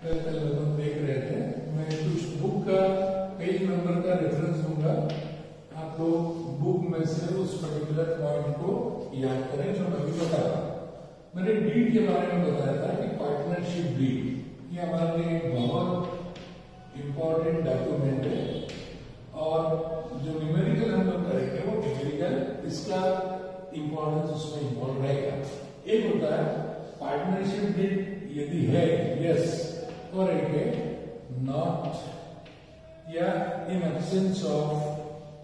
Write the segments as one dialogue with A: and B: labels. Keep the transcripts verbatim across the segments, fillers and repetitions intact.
A: कल हम देख रहे थे, मैं कुछ बुक का पेज नंबर का रेफरेंस दूंगा, आप लोग बुक में से उस पर्टिकुलर पॉइंट को याद करें जो मैं अभी बता रहा हूं। मैंने डीड के बारे में बताया था कि पार्टनरशिप डीड ये हमारे लिए बहुत इंपॉर्टेंट डॉक्यूमेंट है, और जो न्यूमेरिकल हम लोग करेंगे वो न्यूमेरिकल इसका इंपॉर्टेंस उसमें इन्वॉल्व रहेगा। एक होता है पार्टनरशिप डीड यदि है यस और एक है नॉट या in absence of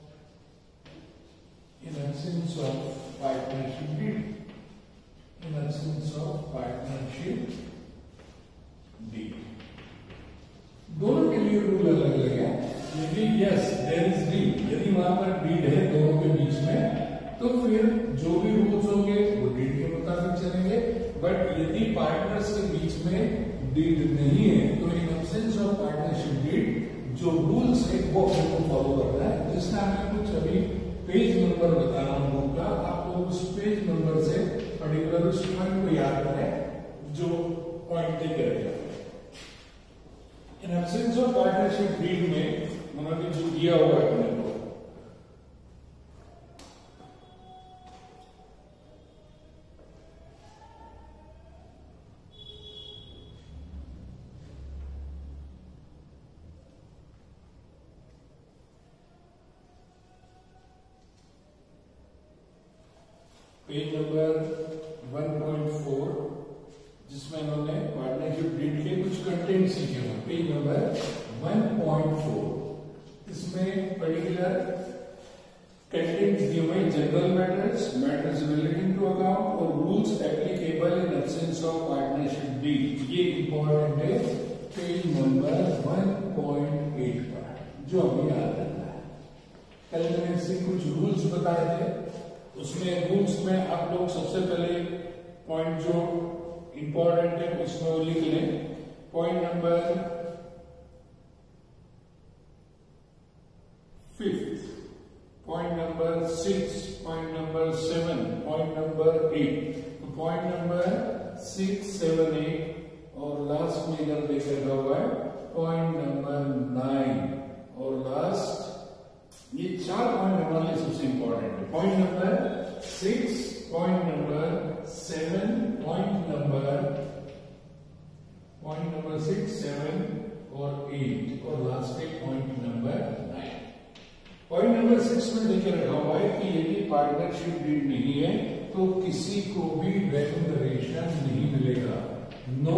A: in absence of partnership deed in absence of partnership deed दोनों के लिए रूल अलग अलग है। यदि यस देयर इज डीड, यदि वहां पर डीड है दोनों के बीच में, तो फिर जो भी रूल्स होंगे वो डीड के मुताबिक चलेंगे। बट यदि पार्टनर्स के बीच में डीड नहीं है तो in absence of partnership deed जो रूल्स है वो हमको फॉलो करना है, जिसका मैं कुछ अभी पेज नंबर बता रहा हूं बुक का, आप लोग उस पेज नंबर से पर्टिकुलर उस पॉइंट को याद करें जो पॉइंट दे करेगा। In absence of partnership deed में उन्होंने जो दिया हुआ है अपने को, page number one point four जिसमें इन्होंने पार्टनरशिप डीड के कुछ कंटेंट सीखे हैं। Page number one point four इसमें पर्टिकुलर कंटेंट दिए हुए general matters, matters relating to account और rules applicable in absence of partnership deed. ये इंपॉर्टेंट है page number one point eight पर, जो हमें याद रखना है। कल मैंने इससे कुछ रूल्स बताए थे, उसमें रूल्स में आप लोग सबसे पहले पॉइंट जो इंपॉर्टेंट है उसमें वो लिख लें। Point number fifth, point number six, point number seven, point number eight. तो point number six, seven, eight और लास्ट में इधर देख रखा हुआ है पॉइंट नंबर नाइन और लास्ट, ये चार पॉइंट हमारे लिए सबसे इंपॉर्टेंट है। Point number six, point number seven, point number point number six, seven और एट और लास्ट एक point number nine. Point number six में देखिए रखा हुआ है कि यदि पार्टनरशिप डीड नहीं है तो किसी को भी रेम्यूनरेशन नहीं मिलेगा। नो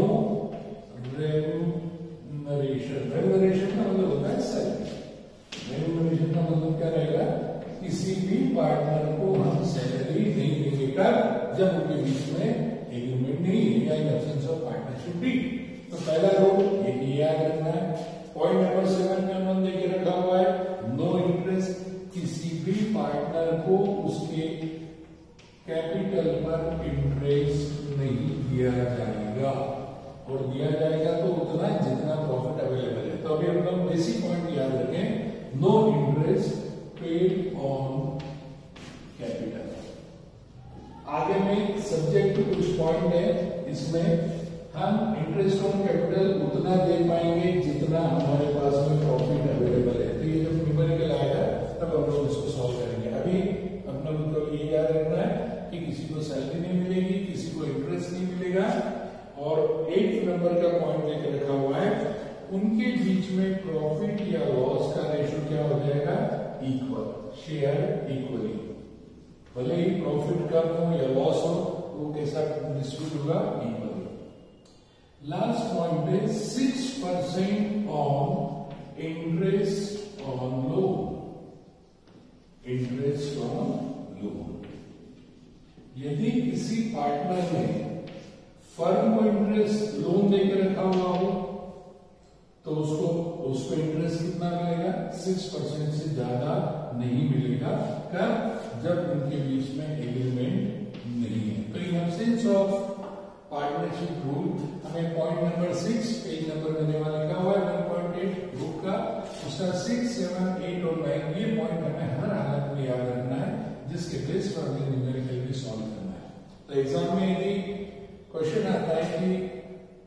A: रेम्यूनरेशन, रेम्यूनरेशन का मतलब होता है सैलरी। रेम्यूनरेशन का मतलब क्या रहेगा, किसी भी पार्टनर को हम सैलरी नहीं देंगे कब, जब उनके बीच में एग्रीमेंट नहीं है या in absence of partnership deed. तो पहला रूल ये याद रखना है। पॉइंट नंबर सेवन में उन्होंने देखिए रखा हुआ है नो इंटरेस्ट, किसी भी पार्टनर को उसके कैपिटल पर इंटरेस्ट नहीं दिया जाएगा, और दिया जाएगा तो उतना जितना प्रॉफिट अवेलेबल है। तो अभी हम लोग बेसिक पॉइंट याद रखें, no interest paid on capital. आगे में सब्जेक्ट टू कुछ पॉइंट है, इसमें हम इंटरेस्ट ऑन कैपिटल उतना दे पाएंगे जितना हमारे पास में प्रॉफिट अवेलेबल है। तो ये जब न्यूमेरिकल आएगा तब हम लोग इसको सॉल्व करेंगे। अभी अपना मतलब ये याद रखना है कि किसी को सैलरी नहीं मिलेगी, किसी को इंटरेस्ट नहीं मिलेगा, और एट नंबर का पॉइंट लेकर रखा हुआ है उनके बीच में प्रॉफिट या लॉस का रेशियो क्या हो जाएगा, इक्वल, शेयर इक्वली। भले ही प्रॉफिट कम हो या लॉस हो वो कैसा डिस्ट्रीब्यूट होगा, इक्वली। लास्ट पॉइंट है six percent on interest on loan, interest on loan. यदि किसी पार्टनर ने फर्म को इंटरेस्ट लोन देकर रखा हुआ हो तो उसको उसको इंटरेस्ट कितना मिलेगा, सिक्स परसेंट से ज्यादा नहीं मिलेगा कब, जब उनके बीच में एग्रीमेंट नहीं है। तो in absence of partnership rule हमें point number six page number देने वाला लिखा हुआ है वन पॉइंट एट बुक का, उसका सिक्स, सेवन, एट और नाइन ये पॉइंट हमें हर हालत में याद रखना है, जिसके बेस पर हमें न्यूमेरिकल भी सॉल्व करना है। तो एग्जाम में यदि क्वेश्चन आता है कि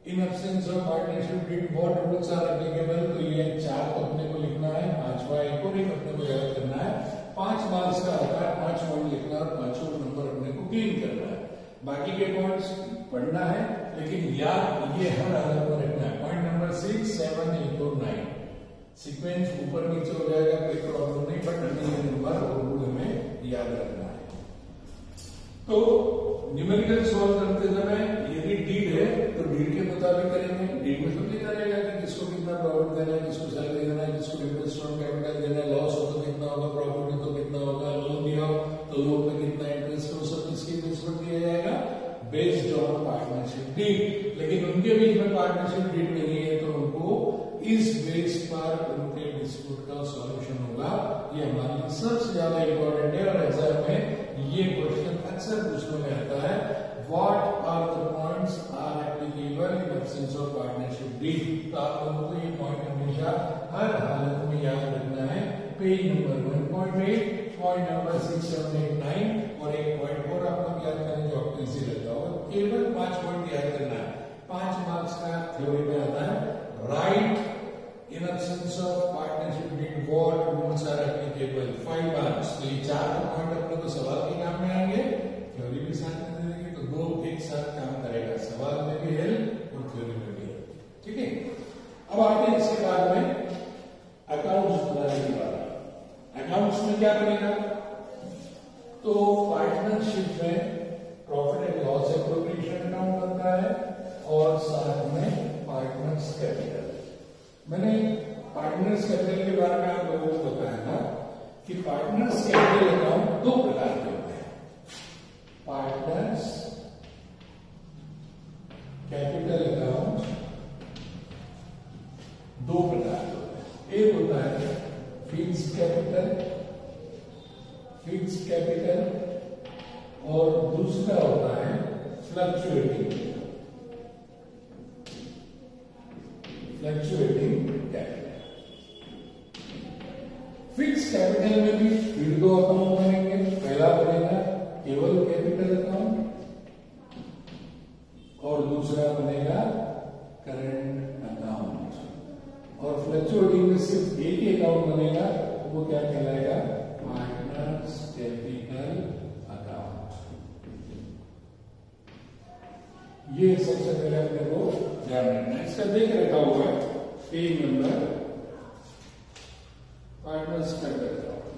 A: in absence of partnership deed what rules are applicable, तो ये चार तो अपने को लिखना है, पांचवा एक और एक अपने को याद करना है। पांच मार्क्स का होता है, पांच पॉइंट लिखना और पांचों नंबर अपने को क्लीन करना है। बाकी के पॉइंट्स पढ़ना है, लेकिन याद ये हर हालत में रखना है। Point number six, seven, eight और नाइन सीक्वेंस ऊपर नीचे हो जाएगा, कोई प्रॉब्लम नहीं, बट अन्य नंबर और रूल हमें याद रखना है। तो न्यूमेरिकल सॉल्व करते समय यदि डीड है तो डीड के मुताबिक करेंगे। डीड में तो लिखा रहेगा कि किसको कितना प्रॉफिट देना है, किसको सैलरी देना है, किसको इंटरेस्ट ऑन कैपिटल देना है, लॉस हो तो कितना होगा, प्रॉफिट हो तो कितना होगा, लोन दिया हो तो लोन पे कितना इंटरेस्ट हो, सब किसके बेस पर दिया जाएगा, बेस्ड ऑन पार्टनरशिप डीड। लेकिन उनके बीच में पार्टनरशिप डीड नहीं है तो उनको इस बेस पर उनके डिस्प्यूट का सॉल्यूशन होगा। ये हमारे लिए सबसे ज्यादा इंपॉर्टेंट है और एग्जाम में ये क्वेश्चन अक्सर पूछने में आता है, what are the points are applicable in absence of partnership deed. तो आप लोगों को ये पॉइंट हमेशा हर हालत में याद रखना है। Page number one point eight, point number six, seven, eight, nine और एक पॉइंट और आप लोग याद करें जो आपको इजी लगता होगा। केवल पांच पॉइंट याद करना है, पांच मार्क्स का थ्योरी में आता है। Right in absence of partnership deed what rules are applicable, five marks. तो ये चार पॉइंट अपने को सवाल के काम में आएंगे, थ्योरी भी साथ में दे देंगे, तो दो एक साथ काम करेगा, सवाल में भी हेल्प और थ्योरी में भी हेल्प। ठीक है, अब आते हैं इसके बाद में अकाउंट्स बनाने की बात। अकाउंट्स में क्या करेगा, तो पार्टनरशिप में profit and loss appropriation account बनता है और साथ में पार्टनर्स कैपिटल। मैंने पार्टनर्स कैपिटल के बारे में आप लोगों को बताया था कि पार्टनर्स कैपिटल अकाउंट दो प्रकार के होते हैं। पार्टनर्स कैपिटल अकाउंट दो प्रकार के होते हैं। एक होता है फिक्स्ड कैपिटल, फिक्स्ड कैपिटल और दूसरा होता है fluctuating fluctuating capital. Fix capital में भी फिर दो अकाउंट बनेंगे। पहला बनेगा केवल कैपिटल अकाउंट और दूसरा बनेगा करंट अकाउंट। और फ्लक्चुएटिंग में सिर्फ एक ही अकाउंट बनेगा, वो क्या कहलाएगा, पार्टनर्स कैपिटल अकाउंट। ये सबसे पहले अपने को ध्यान रखना है। इसका देख रखा हुआ है page number, partners capital account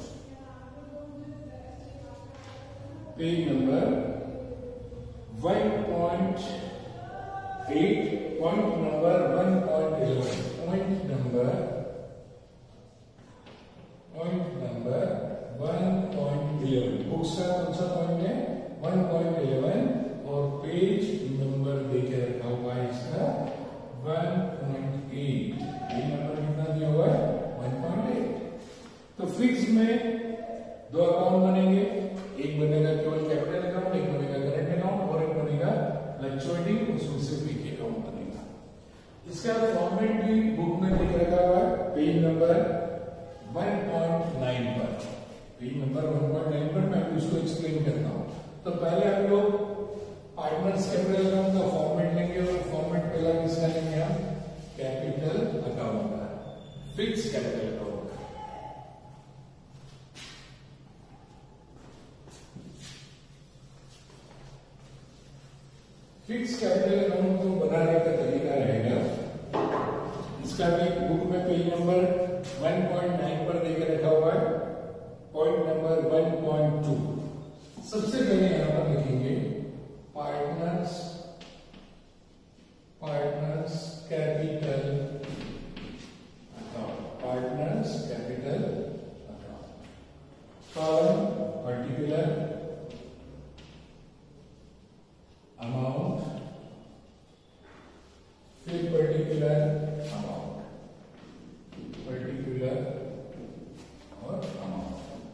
A: page number one point eight, point number one point eleven, point number point number one point eleven. Books का कौन सा पॉइंट है, वन पॉइंट इलेवन और पेज नंबर देके रखा हुआ है इसका वन पॉइंट एट। ये नंबर कितना दिया हुआ है, वन पॉइंट एट। तो फिक्स में दो अकाउंट बनेंगे, एक बनेगा केवल कैपिटल अकाउंट, एक बनेगा करंट अकाउंट और एक बनेगा फ्लक्चुएटिंग, उसमें सिर्फ एक अकाउंट बनेगा। इसका फॉर्मेट भी बुक में लिख रखा हुआ है page number one point nine पर। Page number one point nine पर मैं उसको एक्सप्लेन करता हूं। तो पहले हम लोग पार्टनर्स कैपिटल अकाउंट का फॉर्मेट लेंगे और फॉर्मेट पहला किसका लेंगे हम, कैपिटल अकाउंट का, फिक्स कैपिटल अकाउंट का। फिक्स कैपिटल अकाउंट को बनाने का तरीका रहेगा, इसका भी बुक में page number one point nine पर देकर रखा हुआ है, point number one point two. सबसे पहले यहां पर लिखेंगे partners partners capital account, partners capital account, column particular amount, फिर पर्टिकुलर अमाउंट, पर्टिकुलर और अमाउंट।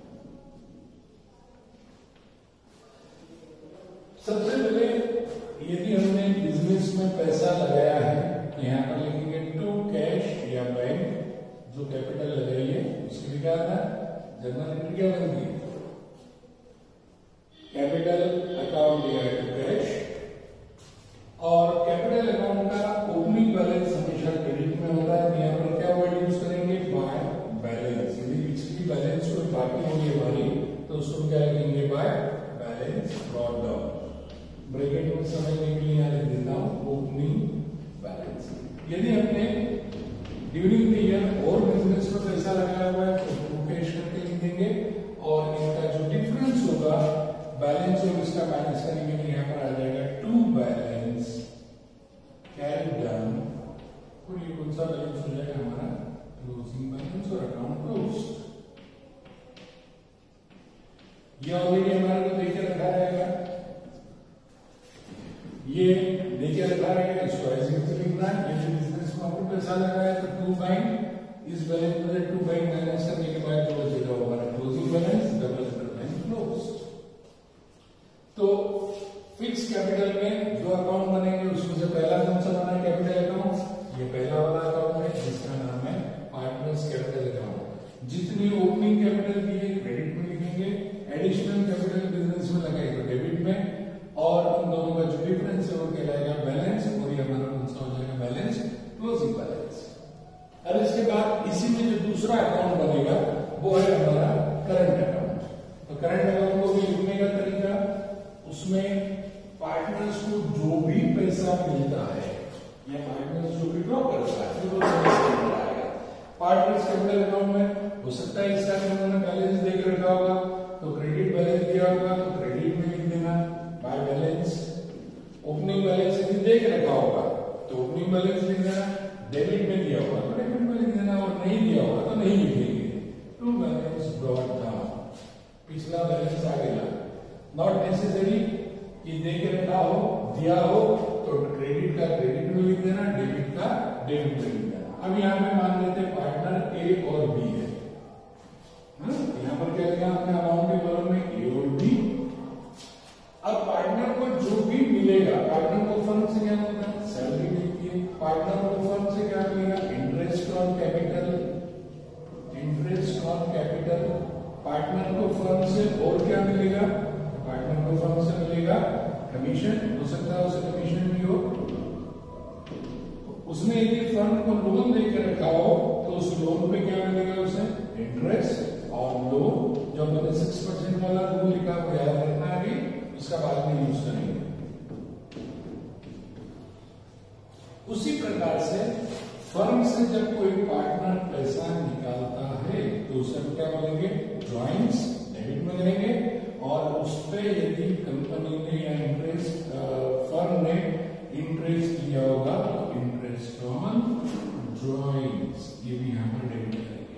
A: सबसे पहले यदि हमने बिजनेस में पैसा लगाया है तो यहां पर लिखेंगे टू कैश या बैंक, जो कैपिटल लगाई है उसकी क्या था, जर्नल एंट्री क्या बनती है, कैपिटल अकाउंट या टू कैश। और कैपिटल अकाउंट का यदि हमने ड्यूरिंग द ईयर और बिजनेस में पैसा लगाया हुआ है तो टू कैश करके लिख देंगे और इनका जो डिफरेंस होगा बैलेंस और इसका माइनस करेंगे तो यहाँ पर आ जाएगा टू बैलेंस कैरी डाउन और ये कौन सा बैलेंस हो जाएगा हमारा क्लोजिंग बैलेंस और अकाउंट क्लोज। ये ऑलरेडी हमारे को देखे रखा रहेगा, ये देखे रखा रहेगा, इसको ऐसे ही लिखना है। ये बिजनेस में आपको पैसा लगाया तो टू बाइंग इस बैलेंस में टू बाइंग बैलेंस करने के बाद जो बचेगा हमारा closing balance double balance close. तो फिक्स कैपिटल में जो अकाउंट बनेंगे उसमें से पहला कौन सा बना है कैपिटल अकाउंट, ये पहला वाला अकाउंट है जिसका नाम है पार्टनर्स कैपिटल अकाउंट। जितनी ओपनिंग कैपिटल की है क्रेडिट में लिखेंगे, एडिशनल कैपिटल बिजनेस में लगाएगा डेबिट में और उन दोनों का जो डिफरेंस है वो कहलाएगा बैलेंस और ये हमारा कौन सा हो जाएगा बैलेंस क्लोजिंग बैलेंस। अब इसके बाद इसी में जो दूसरा अकाउंट बनेगा वो है हमारा करंट अकाउंट। तो करंट अकाउंट को भी लिखने का तरीका, उसमें पार्टनर्स को जो भी पैसा मिलता है या पार्टनर्स जो भी ड्रॉ करता है वो आएगा पार्टनर्स कैपिटल अकाउंट में। हो सकता है इसका उन्होंने बैलेंस देकर रखा होगा तो क्रेडिट बैलेंस दिया होगा तो क्रेडिट में लिख देना बाय बैलेंस। ओपनिंग बैलेंस यदि देख रखा होगा तो ओपनिंग बैलेंस लिख देना, डेबिट में दिया होगा तो डेबिट में लिख देना और नहीं दिया होगा तो नहीं लिखेंगे। टू बैलेंस ब्रॉट डाउन, पिछला बैलेंस आ गया। नॉट नेसेसरी कि देख रखा हो दिया हो तो क्रेडिट का क्रेडिट में लिख देना, डेबिट का डेबिट में लिख देना। अब यहाँ पे मान लेते हैं पार्टनर ए और बी है, यहाँ पर क्या लिखा हमने अमाउंट के बगल में ए और बी। अब पार्टनर को जो भी मिलेगा, पार्टनर को फर्म से क्या मिलेगा सैलरी मिलती है, पार्टनर को फर्म से क्या मिलेगा interest on capital, interest on capital. Partner को फर्म से और क्या मिलेगा, पार्टनर को फर्म से मिलेगा कमीशन, हो सकता है उसे कमीशन भी हो। उसने यदि फर्म को लोन देकर रखा हो तो उस लोन पे क्या मिलेगा उसे इंटरेस्ट और लोन। जो मैंने सिक्स परसेंट वाला रूल लिखा वो याद रखना है, अभी उसका बाद में यूज करेंगे। उसी प्रकार से फर्म से जब कोई पार्टनर पैसा निकालता है तो उसे हम क्या बोलेंगे ड्रॉइंग्स डेबिट में करेंगे और उस पर यदि कंपनी ने या इंटरेस्ट फर्म ने इंटरेस्ट लिया होगा तो इंटरेस्ट ऑन ड्रॉइंग्स ये भी यहां पर डेबिट करेंगे।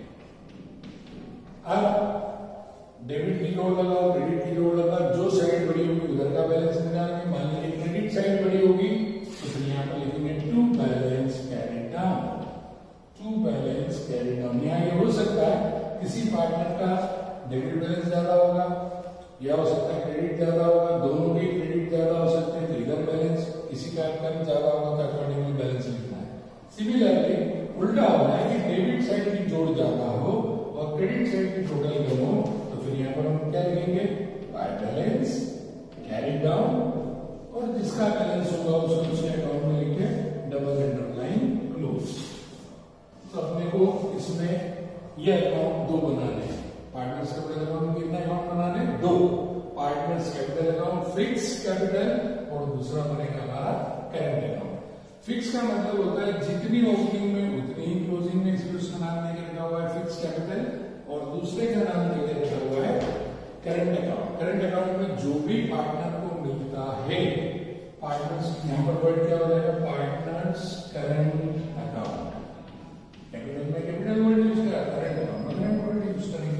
A: अब डेबिट की जोड़ लगाओ, क्रेडिट की जोड़ लगाओ, जो साइड बड़ी होगी उधर का बैलेंस निकालेंगे। मान लीजिए क्रेडिट साइड बड़ी होगी तो फिर यहाँ पर लिखेंगे to balance carry down, to balance carry down. यहाँ ये हो सकता है किसी पार्टनर का डेबिट बैलेंस ज्यादा होगा या हो सकता है क्रेडिट ज्यादा होगा, दोनों के क्रेडिट ज्यादा हो सकते हैं तो इधर बैलेंस, किसी का कम ज्यादा होगा तो अकॉर्डिंगली बैलेंस लिखना है। सिमिलरली उल्टा होना है कि डेबिट साइड की जोड़ ज्यादा हो और क्रेडिट साइड की टोटल कम हो तो फिर यहाँ पर हम क्या लिखेंगे बाय बैलेंस कैरी डाउन और जिसका बैलेंस होगा उसको उसके अकाउंट में लिखे डबल अंडरलाइन क्लोज। तो अपने को इसमें ये अकाउंट दो बनाने हैं। पार्टनर्स कैपिटल अकाउंट में कितने अकाउंट बनाने दो, partners capital account fix capital और दूसरा बनेगा हमारा करंट अकाउंट। फिक्स का मतलब होता है जितनी ओपनिंग में उतनी ही क्लोजिंग में, इसलिए उसका नाम लेकर रखा हुआ है फिक्स कैपिटल और दूसरे का नाम लेकर रखा हुआ है करंट अकाउंट। करंट अकाउंट में जो भी पार्टनर को मिलता है, पार्टनर्स यहाँ पर वर्ड क्या हो जाएगा पार्टनर्स करंट अकाउंट। कैपिटल में कैपिटल वर्ड यूज करा, करंट अकाउंट में करंट वर्ड यूज करेंगे।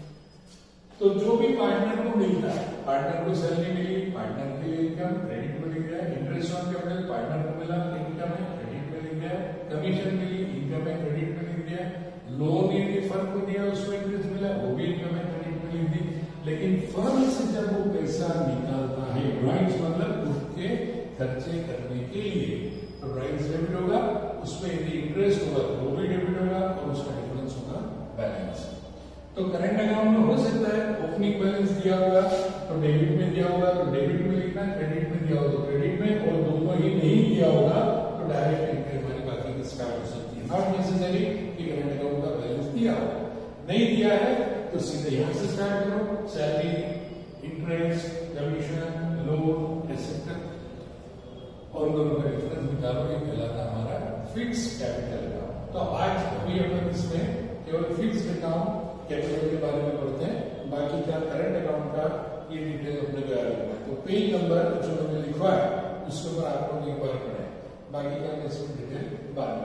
A: तो जो भी पार्टनर को मिलता है, पार्टनर को सैलरी मिली, पार्टनर के लिए इनकम क्रेडिट में लिख दिया, इंटरेस्ट ऑन कैपिटल पार्टनर को मिला इनकम है क्रेडिट में लिख दिया, कमीशन मिली इनकम है क्रेडिट में लिख दिया, लोन यदि फर्म को दिया उसमें इंटरेस्ट मिला वो भी इनकम है क्रेडिट में लिख दी। लेकिन फर्म से जब वो पैसा निकालता है, ड्रॉइंग्स मतलब उसके खर्चे करने के लिए, तो ड्रॉइंग्स डेबिट होगा, उसमें यदि इंटरेस्ट होगा तो वो भी डेबिट होगा और उसका डिफरेंस होगा बैलेंस। तो करंट अकाउंट में हो सकता है ओपनिंग बैलेंस दिया होगा तो डेबिट में दिया होगा तो डेबिट में लिखना, क्रेडिट में दिया होगा तो क्रेडिट में, और दोनों ही नहीं दिया होगा तो डायरेक्ट एंट्री हमारी बाकी की स्टार्ट हो सकती है। नॉट नेसेसरी कि करंट अकाउंट का बैलेंस दिया हो, नहीं दिया है तो सीधे यहाँ से स्टार्ट करो, salary, interest, commission, loan, asset और दोनों का डिफरेंस निकालो, ये कहलाता हमारा फिक्स कैपिटल अकाउंट। तो आज अभी अपन इसमें केवल फिक्स अकाउंट कैपिटल के बारे में पढ़ते हैं, बाकी का करंट अकाउंट का ये डिटेल अपने को याद रखना है। तो पेज नंबर जो मैंने लिखवा है उसके ऊपर आप लोग एक बार पढ़े, बाकी का इसमें डिटेल बाद में